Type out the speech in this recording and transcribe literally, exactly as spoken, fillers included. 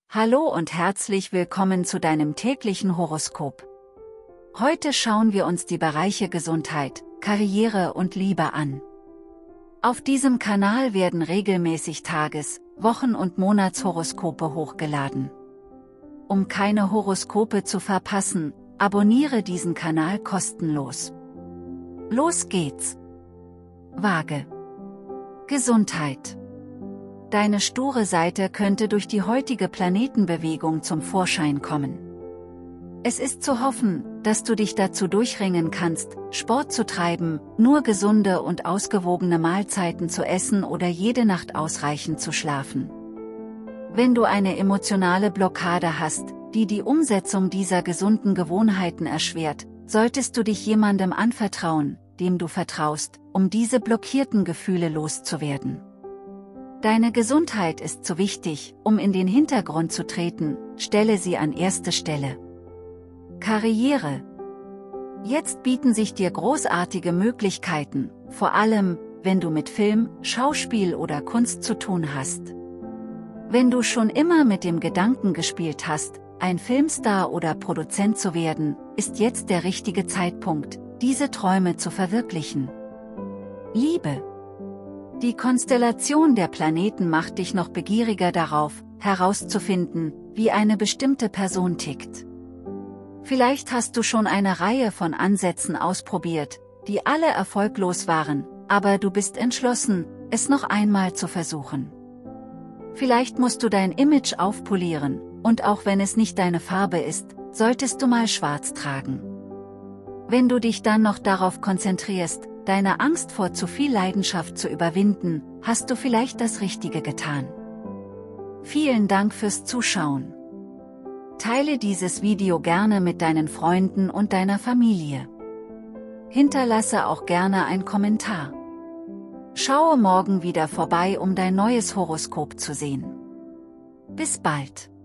Hallo und herzlich willkommen zu deinem täglichen Horoskop. Heute schauen wir uns die Bereiche Gesundheit, Karriere und Liebe an. Auf diesem Kanal werden regelmäßig Tages-, Wochen- und Monatshoroskope hochgeladen. Um keine Horoskope zu verpassen, abonniere diesen Kanal kostenlos. Los geht's! Waage. Gesundheit. Deine sture Seite könnte durch die heutige Planetenbewegung zum Vorschein kommen. Es ist zu hoffen, dass du dich dazu durchringen kannst, Sport zu treiben, nur gesunde und ausgewogene Mahlzeiten zu essen oder jede Nacht ausreichend zu schlafen. Wenn du eine emotionale Blockade hast, die die Umsetzung dieser gesunden Gewohnheiten erschwert, solltest du dich jemandem anvertrauen, dem du vertraust, um diese blockierten Gefühle loszuwerden. Deine Gesundheit ist zu wichtig, um in den Hintergrund zu treten, stelle sie an erste Stelle. Karriere. Jetzt bieten sich dir großartige Möglichkeiten, vor allem, wenn du mit Film, Schauspiel oder Kunst zu tun hast. Wenn du schon immer mit dem Gedanken gespielt hast, ein Filmstar oder Produzent zu werden, ist jetzt der richtige Zeitpunkt, diese Träume zu verwirklichen. Liebe. Die Konstellation der Planeten macht dich noch begieriger darauf, herauszufinden, wie eine bestimmte Person tickt. Vielleicht hast du schon eine Reihe von Ansätzen ausprobiert, die alle erfolglos waren, aber du bist entschlossen, es noch einmal zu versuchen. Vielleicht musst du dein Image aufpolieren, und auch wenn es nicht deine Farbe ist, solltest du mal schwarz tragen. Wenn du dich dann noch darauf konzentrierst, deine Angst vor zu viel Leidenschaft zu überwinden, hast du vielleicht das Richtige getan. Vielen Dank fürs Zuschauen. Teile dieses Video gerne mit deinen Freunden und deiner Familie. Hinterlasse auch gerne einen Kommentar. Schaue morgen wieder vorbei, um dein neues Horoskop zu sehen. Bis bald.